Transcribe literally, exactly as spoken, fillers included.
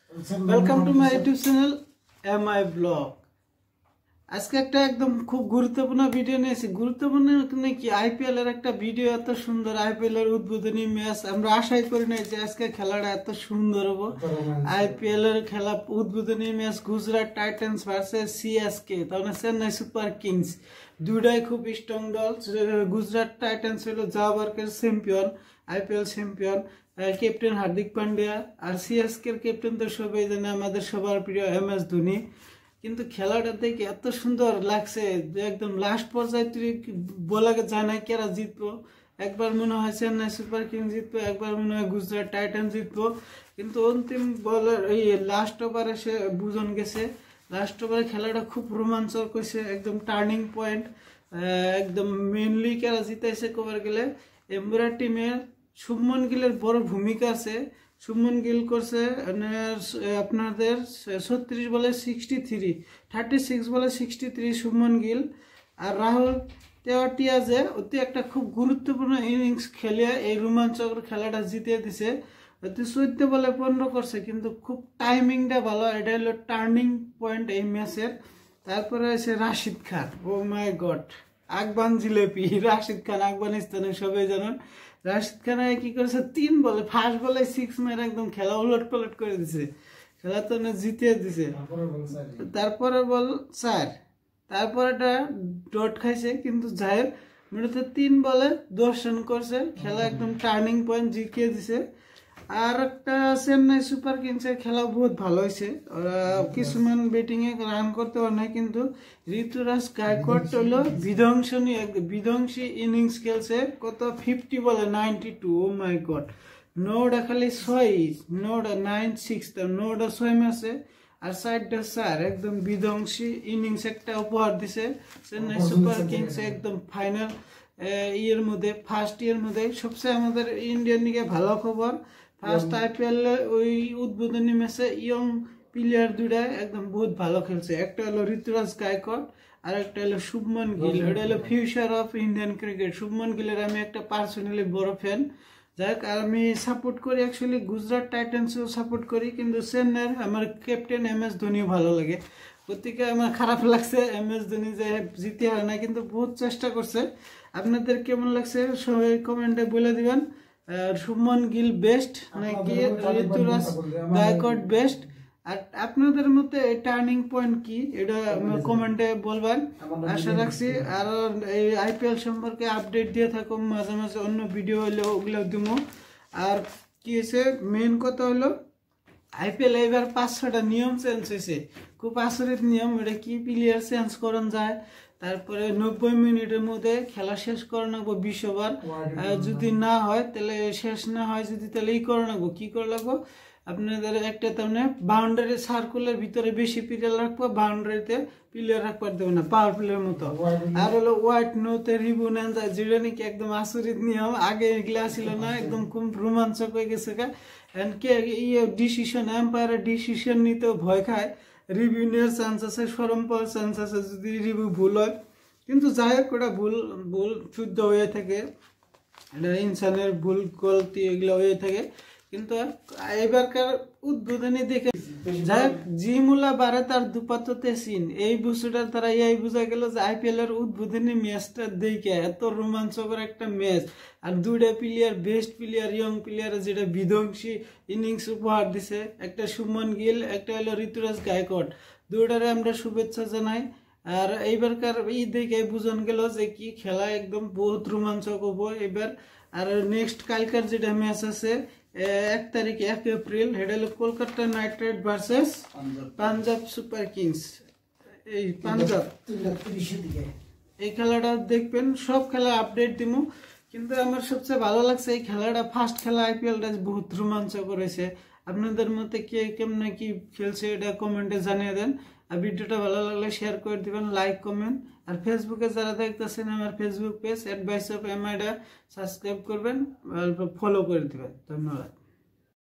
Welcome to my YouTube channel M I blog. আজকে একটা একদম খুব গুরুত্বপূর্ণ ভিডিও নিয়েছি। গুরুত্বপূর্ণ নাকি আইপিএল এর একটা ভিডিও, এত সুন্দর আইপিএল এর উদ্বোধনী ম্যাচ। আমরা আশাই করি নাই যে আজকে খেলাটা এত সুন্দর হবে। আইপিএল এর খেলা উদ্বোধনী match Gujarat Titans versus CSK, তাহলে চেন্নাই সুপার কিংস। দুইটাই খুব স্ট্রং দল। গুজরাট টাইটান্স হলো যাবারকের champion, IPL champion, captain Hardik Pandya. আর সিএসকে ক্যাপ্টেন তো সবাই জানে, আমাদের সবার প্রিয় এম এস ধোনি। কিন্তু খেলাটা দেখে এত সুন্দর লাগছে যে একদম লাস্ট পর্যায়ে তুই বলা যায় না কেরা জিতবো। একবার মনে হয় চেন্নাই সুপার কিংস জিতবো, একবার মনে হয় গুজরাট টাইটান জিতবো। কিন্তু অন্তিম বলার এই লাস্ট ওভারে সে বুঝন গেছে। লাস্ট ওভারে খেলাটা খুব রোমাঞ্চক হয়েছে, একদম টার্নিং পয়েন্ট। একদম মেনলি কেরা জিতাইছে কবার গেলে এমবুরা টিমের শুভমন গিলের বড় ভূমিকা আছে। শুভমন গিল করছে আপনাদের ছত্রিশ বলে সিক্সটি থ্রি থার্টি সিক্স বলে সিক্সটি থ্রি শুভমন গিল। আর রাহুল তেওয়াটিয়া যে অতি একটা খুব গুরুত্বপূর্ণ ইনিংস খেলে এই রোমাঞ্চকর খেলাটা জিতিয়ে দিছে। অতি চোদ্দ বলে পনেরো করছে, কিন্তু খুব টাইমিংটা ভালো। এটা হলো টার্নিং পয়েন্ট এই ম্যাচের। তারপরে আছে Rashid Khan. Oh my god, Afghan জিলেপি রাশিদ খান, আফগানিস্তানের সবাই জানেন। রাশিদ খান কি করেছে, তিন বলে ফার্স্ট বলে সিক্স মেরে একদম খেলা উলট পালট করে দিছে, খেলা তো জিতিয়ে দিছে। তারপরে বল চার, তারপর এটা ডট খাইছে, কিন্তু যাই মেয়েতে তিন বলে দশ রান করছে, খেলা একদম টার্নিং পয়েন্ট জিতিয়ে দিছে। আর একটা চেন্নাই সুপার কিংসের খেলা বহুত ভালো হয়েছে। ওরা কিছুমান ব্যাটিং এ রান করতে পারে না, কিন্তু ঋতুরাজ গায়কোয়াড় হলো বিধ্বংসী বিধ্বংসী ইনিংস খেলছে। কত ফিফটি বলে ninety two. Oh my god, নোটা খালি ছয়, নোটা নাইন সিক্স, নোটা ছয় ম্যাচে আর সাইডটা চার। একদম বিধ্বংসী ইনিংস একটা উপহার দিছে চেন্নাই সুপার কিংস। একদম ফাইনাল ইয়ের মধ্যে, ফার্স্ট ইয়ের মধ্যে সবচেয়ে আমাদের ইন্ডিয়ান লিগে ভালো খবর। ফার্স্ট আইপিএল ওই উদ্বোধনী ম্যাচে ইয়ং প্লেয়ার দুইটা একদম বহুত ভালো খেলছে। একটা হলো ঋতুরাজ গায়কোয়াড় আর একটা হলো শুভমন গিল। এটা হলো future of Indian cricket. Shubman গিলের আমি একটা পার্সোনালি বড় ফ্যান। যাক, আমি সাপোর্ট করি অ্যাকচুয়ালি গুজরাট টাইটান্সও সাপোর্ট করি, কিন্তু চেন্নাইয়ের আমার ক্যাপ্টেন এম এস ধোনিও ভালো লাগে। গতিকে আমার খারাপ লাগছে এম এস ধোনি যে জিতে হয় না, কিন্তু বহুত চেষ্টা করছে। আপনাদের কেমন লাগছে সবাই কমেন্টে বলে দিবেন। শুভমন গিল বেস্ট নাকি ঋতুরাজ গায়কোয়াড় বেস্ট? আর আপনাদের মতে টার্নিং পয়েন্ট কি, এটা কমেন্টে বলবেন, আশা রাখছি। আর এই আইপিএল সম্পর্কে আপডেট দিয়ে থাকো মাঝে মাঝে, অন্য ভিডিও হইলে ওগুলো দিব। আর কি হয়েছে মেন কথা হলো আইপিএল এবার পাঁচ ছটা নিয়ম চেঞ্জ হয়েছে, খুব আচরিত নিয়ম। এটা কি প্লেয়ার চেঞ্জ করান যায়, তারপরে নব্বই মিনিটের মধ্যে খেলা শেষ করে নেবো বিশ ওভার। যদি না হয় তাহলে শেষ না হয় যদি তাহলে ই করে নেবো, কি করে লাগবো আপনাদের একটা তেমনি বাউন্ডারি সার্কুলের ভিতরে বেশি প্লেয়ার রাখবো, বাউন্ডারিতে প্লেয়ার রাখবার দেবো না, পাওয়ার প্লেয়ার মতো। আর হলো হোয়াইট নোতে রিভিউ নেন যায়, যেটা নাকি একদম আচরিত নিয়ম। আগে এগুলা ছিল না, একদম খুব রোমাঞ্চক হয়ে গেছে। কে ইয়ে ডিসিশন এম্পায়ারের ডিসিশন নিতেও ভয় খায়, রিভিউ নেওয়ার চান্স আছে, সরম পাওয়ার চান্স আছে যদি রিভিউ ভুল হয়। কিন্তু যাই হোক, ওটা ভুল ভুল শুদ্ধ হয়ে থাকে, এটা ইনসানের ভুল গলতি এগুলো হয়ে থাকে। কিন্তু এবারকার উদ্বোধনী দেখে যাই হোক, জি মূলা বাড়ে তার দুপাততে সিন। এই বছরটার তারা এই বোঝা গেল যে আইপিএল এর উদ্বোধনী ম্যাচটা দেখে এত রোমাঞ্চকর একটা ম্যাচ। আর দুইটা player best player, young player, যেটা বিধ্বংসী ইনিংস উপহার দিছে। একটা শুভমন গিল, একটা হলো ঋতুরাজ গায়কোয়াড়। দুইটারে আমরা শুভেচ্ছা জানাই। আর এইবারকার ই দেখে বুঝন গেল যে কি খেলা একদম বহুত রোমাঞ্চক হবো এবার। আর নেক্সট কালকার যেটা ম্যাচ আছে এক তারিখ এক এপ্রিল, এটা হলো Kolkata knight riders versus Punjab super kings. এই পাঞ্জাব এই খেলাটা দেখবেন, সব খেলা আপডেট দিব। কিন্তু আমার সবচেয়ে ভালো লাগছে এই খেলাটা, ফার্স্ট খেলা আইপিএলটা বহুত রোমাঞ্চক করেছে। আপনাদের মতে কে কেমন কি খেলছে এটা কমেন্টে জানিয়ে দেন। আর ভিডিওটা ভালো লাগলে শেয়ার করে দিবেন, লাইক কমেন্ট। আর ফেসবুকে যারা দেখতেছেন আমার ফেসবুক পেজ অ্যাডভাইস অফ এমআইটা সাবস্ক্রাইব করবেন, ফলো করে দিবেন। ধন্যবাদ।